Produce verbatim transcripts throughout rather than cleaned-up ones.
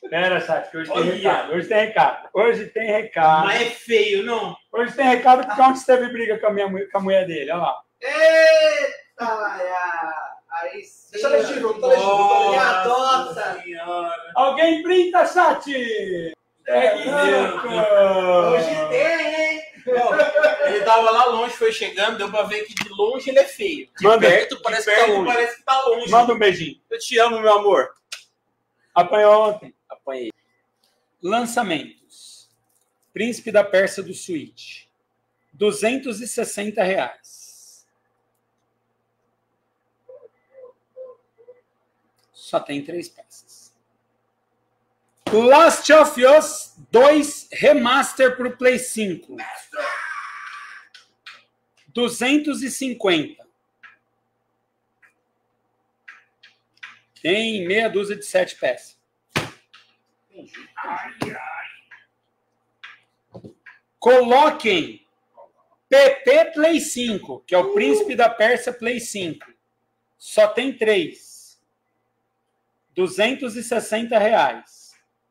Pera, chat, que hoje Olha. tem recado. Hoje tem recado. Hoje tem recado. Mas é feio, não? Hoje tem recado porque ontem teve briga com a, minha, com a mulher dele. Olha lá. Eita, Maia! Aí sim. Deixa legível, não tá legível. Me Nossa adota! Senhora. Alguém brinda, chat! É que Hoje tem, hein? Não, ele tava lá longe, foi chegando, deu pra ver que de longe ele é feio. De Manda- perto parece de que tá perto longe. Parece que tá longe. Manda um beijinho. Eu te amo, meu amor. Apanhou ontem. Apanhei. Lançamentos. Príncipe da Pérsia do Switch. duzentos e sessenta reais. Só tem três peças. Last of Us dois Remaster para o Play cinco. duzentos e cinquenta. Tem meia dúzia de sete peças. Coloquem P P Play cinco, que é o Príncipe da Pérsia Play cinco. Só tem três. duzentos e sessenta reais.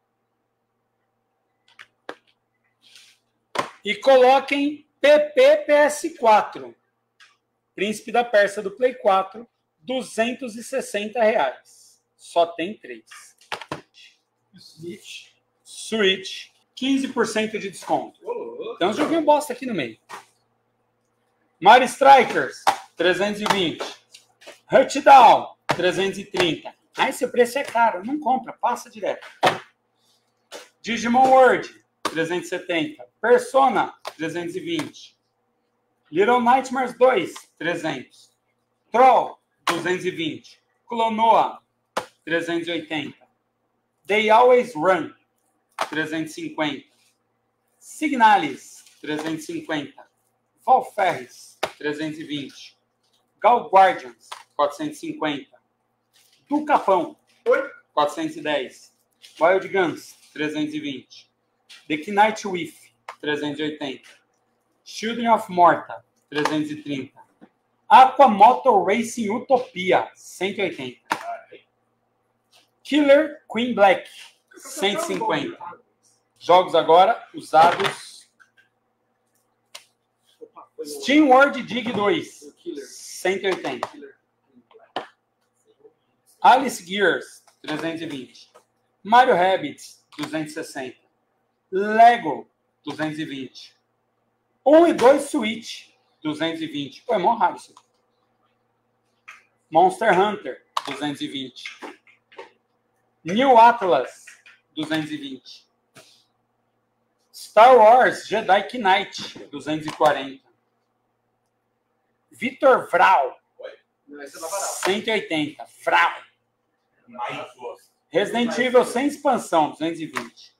E coloquem P P P S quatro. Príncipe da Pérsia do Play quatro. duzentos e sessenta reais. Só tem três. Switch. Switch. quinze por cento de desconto. Tem uns joguinhos bosta aqui no meio. Mario Strikers, trezentos e vinte. Huntdown, trezentos e trinta. Ah, esse preço é caro. Não compra, passa direto. Digimon World, trezentos e setenta. Persona, trezentos e vinte. Little Nightmares dois, trezentos. Troll, duzentos e vinte. Clonoa, trezentos e oitenta. They Always Run, trezentos e cinquenta. Signalis, trezentos e cinquenta. Valferres, trezentos e vinte. Gal Guardians, quatrocentos e cinquenta. Do Capão, quatrocentos e dez. Wild Guns, trezentos e vinte. The Knight With, trezentos e oitenta. Children of Morta, trezentos e trinta. Aqua Motor Racing Utopia, cento e oitenta. Killer Queen Black, cento e cinquenta. Jogos agora usados. Steam World Dig dois, cento e oitenta. Alice Gears, trezentos e vinte. Mario Rabbids, duzentos e sessenta. Lego, duzentos e vinte. um e dois Switch, duzentos e vinte. Pô, é mó raro isso. Monster Hunter, duzentos e vinte. New Atlas, duzentos e vinte. Star Wars Jedi Knight, duzentos e quarenta. Vitor Vral, cento e oitenta. Vral. Resident Evil sem expansão, duzentos e vinte.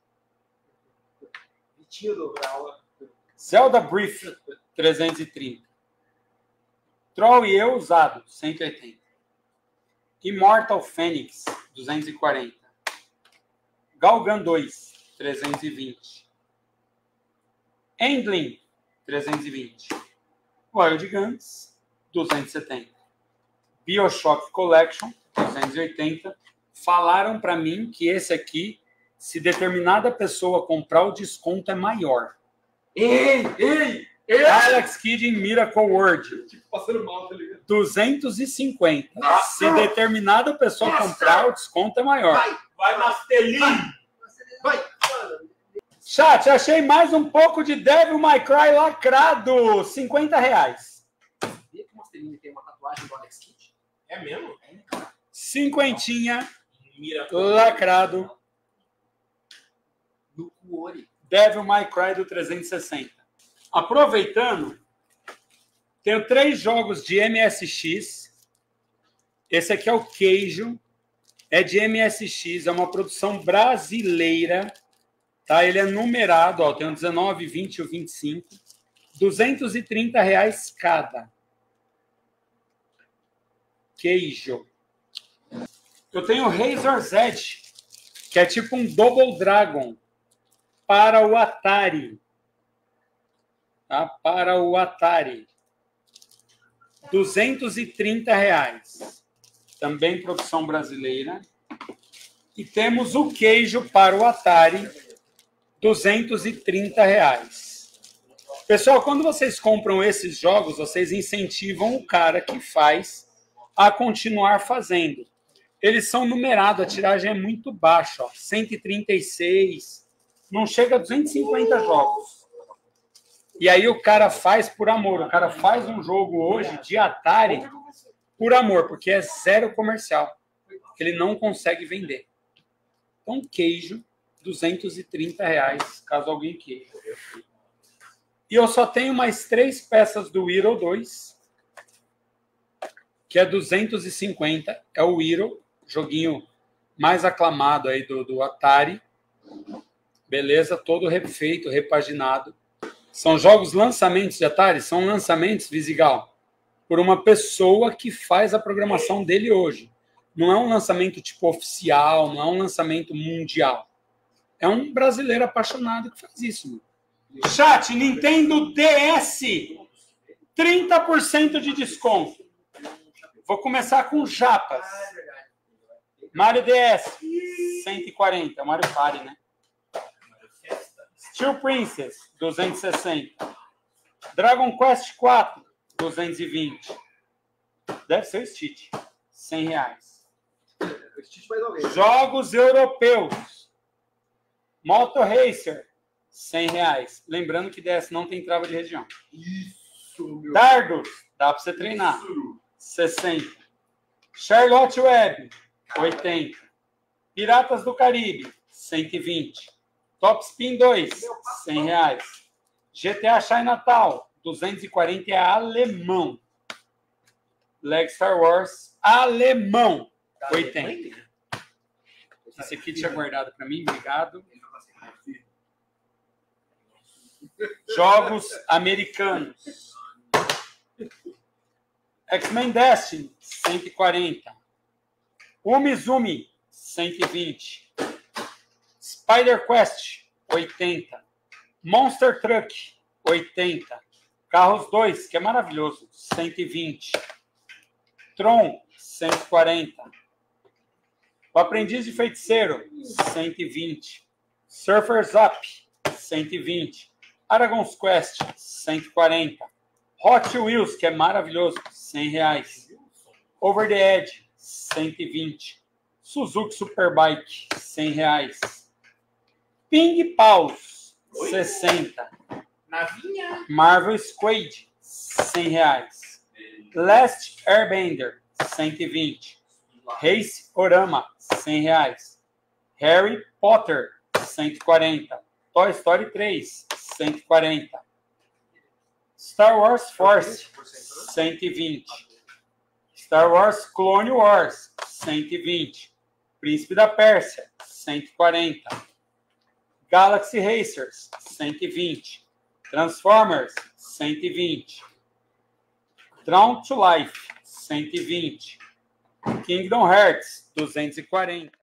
Zelda Brief, trezentos e trinta. Troll e eu usado, cento e oitenta. Immortal Phoenix, duzentos e quarenta. Galgan dois, trezentos e vinte. Endling, trezentos e vinte. Wild Guns, duzentos e setenta. BioShock Collection, duzentos e oitenta. Falaram para mim que esse aqui, se determinada pessoa comprar, o desconto é maior. Ei, ei, ei! Alex Kidd em Miracle World, Tipo, passando mal, tá ligado? duzentos e cinquenta. Nossa! Se determinada pessoa Nossa! comprar, o desconto é maior. Vai, Vai, Mastelinho! vai! Chat, achei mais um pouco de Devil May Cry lacrado. cinquenta reais. Sabia que o Mastelinho tem uma tatuagem do Alex Kidd? É mesmo? Cinquentinha Mira. lacrado. No Kuori. Devil May Cry do trezentos e sessenta. Aproveitando, tenho três jogos de M S X. Esse aqui é o Queijo. É de M S X, é uma produção brasileira. Tá? Ele é numerado, ó, tem o dezenove, vinte e o vinte e cinco. duzentos e trinta reais cada. Queijo. Eu tenho o Razor's Edge, que é tipo um Double Dragon para o Atari. Tá? Para o Atari. duzentos e trinta reais. Também produção brasileira. E temos o queijo para o Atari, duzentos e trinta reais. Pessoal, quando vocês compram esses jogos, vocês incentivam o cara que faz a continuar fazendo. Eles são numerados, a tiragem é muito baixa, ó, cento e trinta e seis, não chega a duzentos e cinquenta jogos. E aí o cara faz por amor, o cara faz um jogo hoje de Atari por amor, porque é zero comercial. Ele não consegue vender. Então, queijo, duzentos e trinta reais, caso alguém queira. E eu só tenho mais três peças do Hero dois, que é duzentos e cinquenta, é o Hero, joguinho mais aclamado aí do, do Atari. Beleza, todo refeito, repaginado. São jogos lançamentos de Atari, são lançamentos, Vizigal, por uma pessoa que faz a programação dele hoje. Não é um lançamento tipo oficial, não é um lançamento mundial. É um brasileiro apaixonado que faz isso, mano. Chat, Nintendo D S, trinta por cento de desconto. Vou começar com japas. Mario D S, cento e quarenta. Mario Party, né? Steel Princess, duzentos e sessenta. Dragon Quest quatro, duzentos e vinte. Deve ser o Stitch, cem reais. Jogos europeus. Moto Racer, cem reais. Lembrando que D S não tem trava de região. Isso, meu. Dardos, dá para você treinar. Isso. sessenta. Charlotte Web, oitenta. Piratas do Caribe, cento e vinte. Top Spin dois, cem reais. G T A Chinatown, duzentos e quarenta, é alemão. Lego Star Wars, alemão, oitenta. Esse aqui tinha guardado para mim, obrigado. Jogos americanos. X-Men Destiny, cento e quarenta. Umizumi, cento e vinte. Spider Quest, oitenta. Monster Truck, oitenta. Carros dois, que é maravilhoso, cento e vinte. Tron, cento e quarenta. O Aprendiz de Feiticeiro, cento e vinte. Surfers Up, cento e vinte. Aragon's Quest, cento e quarenta. Hot Wheels, que é maravilhoso, cem reais. Over the Edge, cento e vinte. Suzuki Superbike, cem reais. Ping Paus, sessenta. Navinha. Marvel Squad, cem reais. Last Airbender, cento e vinte. Race Orama, cem reais. Harry Potter, cento e quarenta. Toy Story três, cento e quarenta. Star Wars Force, cento e vinte. Star Wars Clone Wars, cento e vinte. Príncipe da Pérsia, cento e quarenta. Galaxy Racers, cento e vinte. Transformers, cento e vinte. Drown to Life, cento e vinte. Kingdom Hearts, duzentos e quarenta.